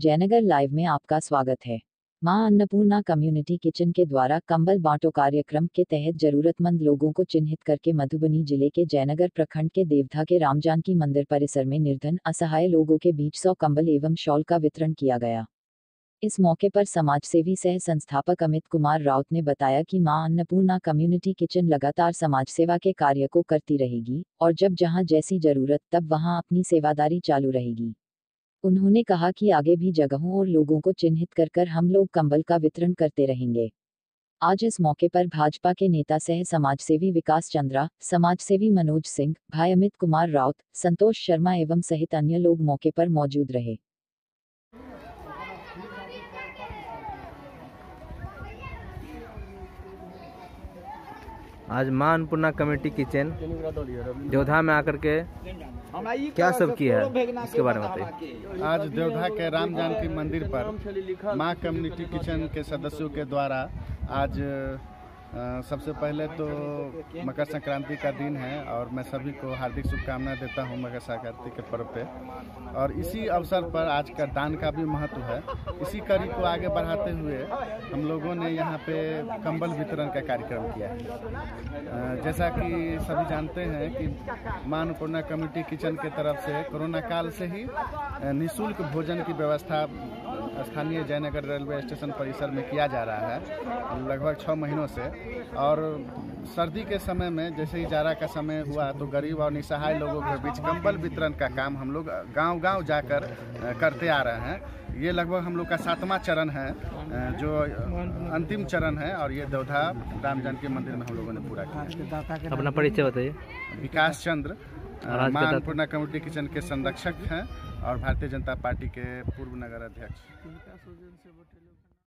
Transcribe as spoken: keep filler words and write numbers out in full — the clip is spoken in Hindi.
जयनगर लाइव में आपका स्वागत है। मां अन्नपूर्णा कम्युनिटी किचन के द्वारा कंबल बांटो कार्यक्रम के तहत जरूरतमंद लोगों को चिन्हित करके मधुबनी जिले के जयनगर प्रखंड के देवधा के रामजानकी मंदिर परिसर में निर्धन असहाय लोगों के बीच सौ कंबल एवं शॉल का वितरण किया गया। इस मौके पर समाजसेवी सह संस्थापक अमित कुमार राउत ने बताया कि मां अन्नपूर्णा कम्युनिटी किचन लगातार समाज सेवा के कार्य को करती रहेगी और जब जहां जैसी जरूरत तब वहां अपनी सेवादारी चालू रहेगी। उन्होंने कहा कि आगे भी जगहों और लोगों को चिन्हित कर कर हम लोग कंबल का वितरण करते रहेंगे। आज इस मौके पर भाजपा के नेता सह समाजसेवी विकास चंद्रा, समाजसेवी मनोज सिंह, भाई अमित कुमार राउत, संतोष शर्मा एवं सहित अन्य लोग मौके पर मौजूद रहे। आज मां अन्नपूर्णा कम्युनिटी किचन देवधा में आकर के क्या सब किया है, इसके बारे में बताइए। आज देवधा के राम जानकी मंदिर पर मां कम्युनिटी किचन के सदस्यों के द्वारा आज आ, सबसे पहले तो मकर संक्रांति का दिन है और मैं सभी को हार्दिक शुभकामनाएं देता हूं मकर संक्रांति के पर्व पे। और इसी अवसर पर आज का दान का भी महत्व है। इसी कड़ी को आगे बढ़ाते हुए हम लोगों ने यहाँ पे कंबल वितरण का कार्यक्रम किया है। जैसा कि सभी जानते हैं कि मां अन्नपूर्णा कम्युनिटी किचन के तरफ से कोरोना काल से ही निःशुल्क भोजन की व्यवस्था स्थानीय जयनगर रेलवे स्टेशन परिसर में किया जा रहा है लगभग छः महीनों से। और सर्दी के समय में जैसे ही जाड़ा का समय हुआ तो गरीब और निसहाय लोगों के बीच कंबल वितरण का काम हम लोग गांव-गांव जाकर करते आ रहे हैं। ये लगभग हम लोग का सातवां चरण है, जो अंतिम चरण है और ये देवधा राम जानकी मंदिर में हम लोगों ने पूरा किया। अपना परिचय बताइए। विकास चंद्र, मां अन्नपूर्णा कम्युनिटी किचन के संरक्षक हैं और भारतीय जनता पार्टी के पूर्व नगर अध्यक्ष।